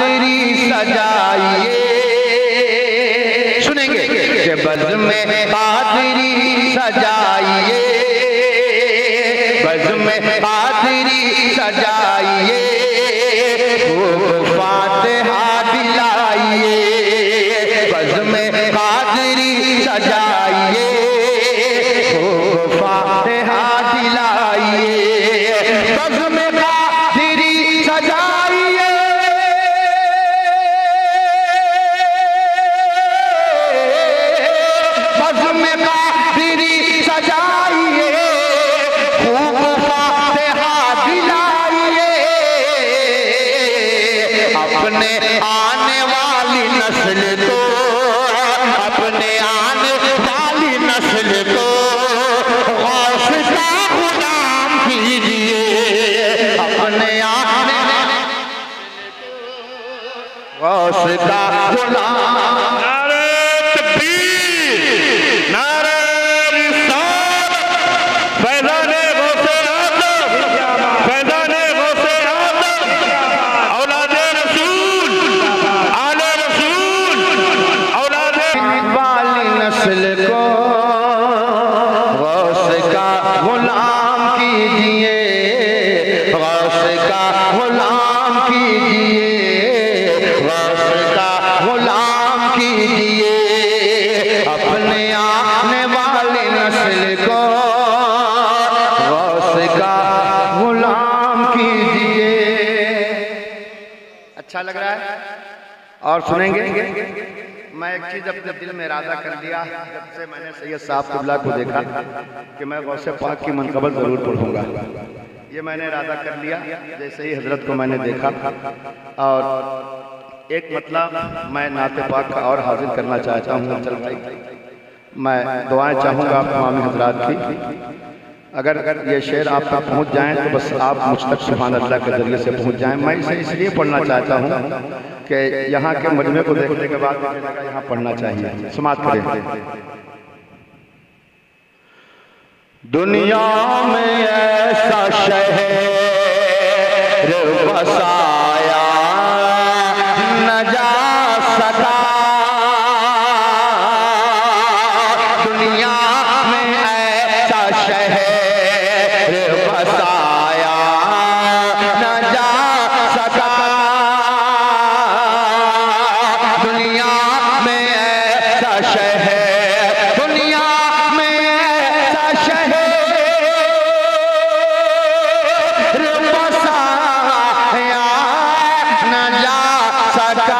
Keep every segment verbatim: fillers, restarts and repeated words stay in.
कादरी सजाइए, सुनेंगे कि बज़्म में कादरी सजाइए, बज़्म में कादरी सजाइए, खूब फातिहा दिलाइए, बज़्म में कादरी सजाइए, खूब फातिहा दिलाइए, बज़्म में कादरी सजाइए, बज़्म में कादरी सजाइए, खूब फातिहा दिलाइए, अपने आने वाली नस्ल को, अपने आने वाली नस्ल को गौस का गुलाम कीजिए, अपने आने गौस का गुलाम। नारे तकबीर, नारे रिसालत, फैज़ाने गौसे आज़म, फैज़ाने गौसे आज़म, औलादे रसूल, आले रसूल, औलादे वाली नस्ल को गौस का गुलाम कीजिए, गौस का गुलाम कीजिए, गौस का गुलाम कीजिए, अपने आने वाली नस्ल को गौस का गुलाम कीजिए। अच्छा लग रहा है? और सुनेंगे। मैं एक चीज अपने दिल में इरादा कर लिया जब से मैंने सैयद साहब क़िबला को देखा कि मैं गौसे पाक की मनक़बत जरूर पढ़ूंगा। ये मैंने इरादा कर लिया जैसे ही हजरत को मैंने देखा। और एक मतलब मैं नाते पाक का और हाजिर करना चाहता हूँ। चल भाई, मैं दुआएं चाहूँगा आप तमाम हजरात की। अगर अगर ये शेर आप तक पहुँच जाएँ तो बस आप मुझ तक सुभान अल्लाह के जरिए से पहुँच जाएँ। मैं इसे इसलिए पढ़ना चाहता हूँ कि यहाँ के मजमे को देखने के बाद मुझे लगा यहाँ पढ़ना चाहिए। समाप्त करें। दुनिया में ऐसा शहर बसाया न जा सका, दुनिया में ऐसा शहर बसाया न जा सका, दुनिया में ऐसा शहर, दुनिया में ऐसा शहर बसाया न जा सका,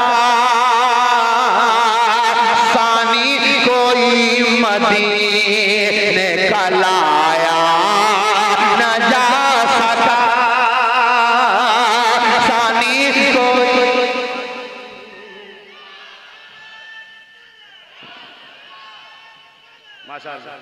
सानी कोई मदीने का लाया न जा सका, सानी कोई। माशाअल्लाह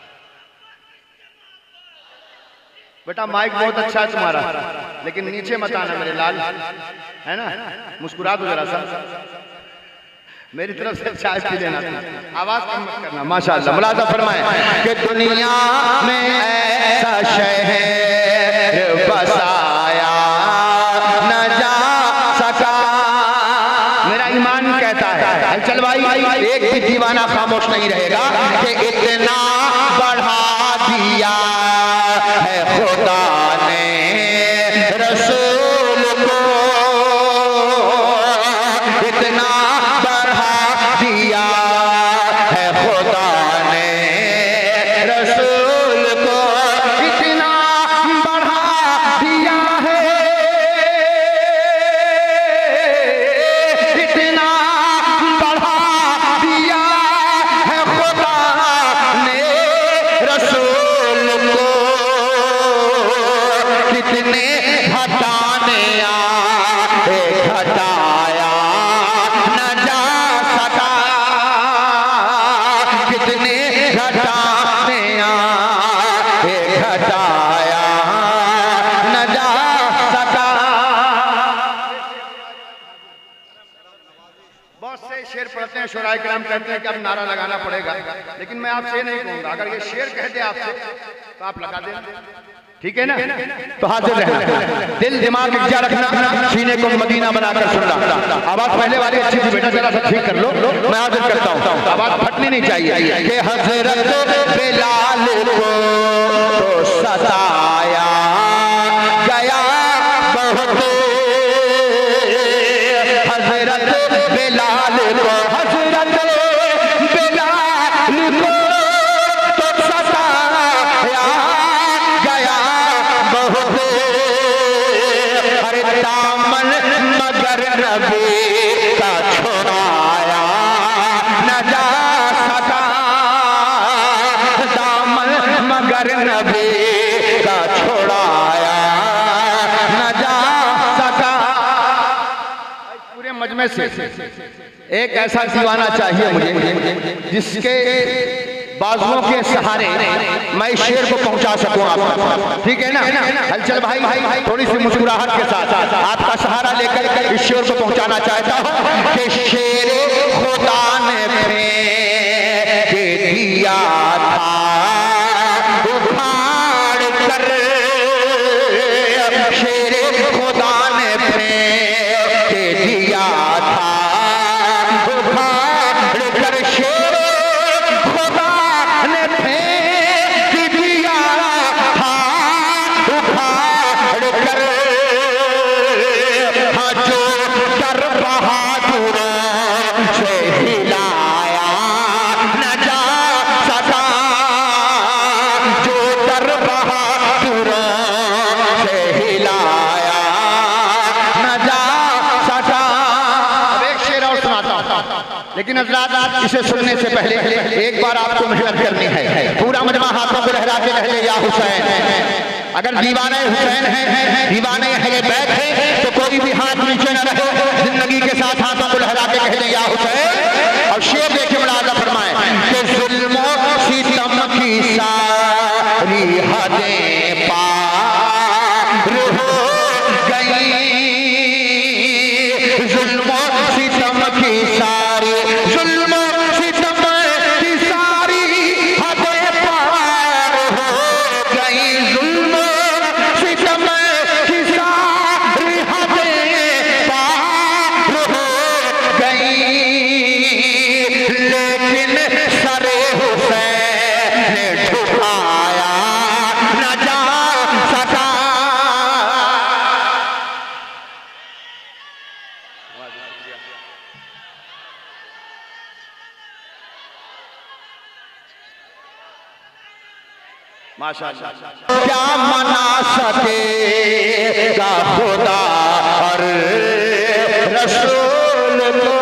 बेटा, माइक बहुत अच्छा है तुम्हारा, लेकिन नीचे मत आना मेरे लाल, है ना? मुस्कुरा दो जरा सा, मेरी तरफ से चाय पी लेना, आवाज कम मत करना। माशाअल्लाह, मुलाज़ा फरमाए कि दुनिया में ऐसा शहर बसाया न जा सका। मेरा ईमान कहता है, चल भाई, एक भी दीवाना खामोश नहीं रहेगा कि इतना बढ़ा दिया है खुदा ने रसूल को, इतना बढ़ा दिया है खुदा ने रसूल को, इतना बढ़ा दिया है, इतना बढ़ा दिया है खुदा ने रसूल को, कितने हटाने आए हटाया न जा सका, कितने हटाने आए हटाया न जा सका। बहुत से शेर पढ़ते हैं, शुराए किराम कहते हैं कि अब नारा लगाना पड़ेगा, लेकिन मैं आपसे नहीं कहूँगा, अगर ये शेर कह दे आपसे तो आप लगा दें। ठीक है ना? तो हाजिर रहना, दिल दिमाग एक जा रखना, सीने को मदीना बनाकर सुनना। आवाज पहले वाली अच्छी थी बेटा, जरा सा ठीक कर लो, मैं हाजिर करता हूँ, आवाज फटनी नहीं चाहिए। कि हजरत बिलाल को तो सताया गया बहुत, हजरत बिलाल को, हजरत बिलाल को तो सताया गया बहुत, हर दामन मगर नबी का छुड़ाया न जा सका, दामन मगर नबी का छुड़ाया न जा सका। पूरे मजमे से एक ऐसा दीवाना चाहिए मुझे जिसके बाजुओं के सहारे मैं शेर को पहुंचा सकूं आप तक, ठीक है ना? हलचल भाई थोड़ी सी मुस्कुराहट के साथ आपका सहारा लेकर इस शेर को पहुंचाना चाहता हूं कि शेर खुदा ने फेंक दिया था उखाड़ कर, शेर खुदा ने फेंक दिया था उखाड़ कर, शेर खुदा ने फेंक दिया था उखाड़ कर, हाँ जो कर बहादुरों से हिलाया न जा सका, जो कर बहादुरों से हिलाया न जा सका। अब एक शेर और सुनाता हूं, लेकिन हज़रात इसे सुनने से पहले एक बार आपको मेहनत करनी है। पूरा मजमा हाथों को लहरा के रह ले या हुसैन। अगर दीवाने हुसैन है, दीवाने अहले बैत है, तो कोई भी हाथ नीचे न रहे, जिंदगी के साथ हाथों को लहरा के कह दे या हुसैन। और शेर देखे मुलाजा फरमाए कि जुल्म सितम की सारी हदें पार हो गई, जुल्म सितम की सारी, जुल्म सितम की सारी हदें पार हो गई, जुल्म सितम की सारी हदें पार हो गई, लेकिन सरे हुसैन ने झुकाया न जा सका। माशाअल्लाह। क्या मना सकेगा खुदा और रसूल को,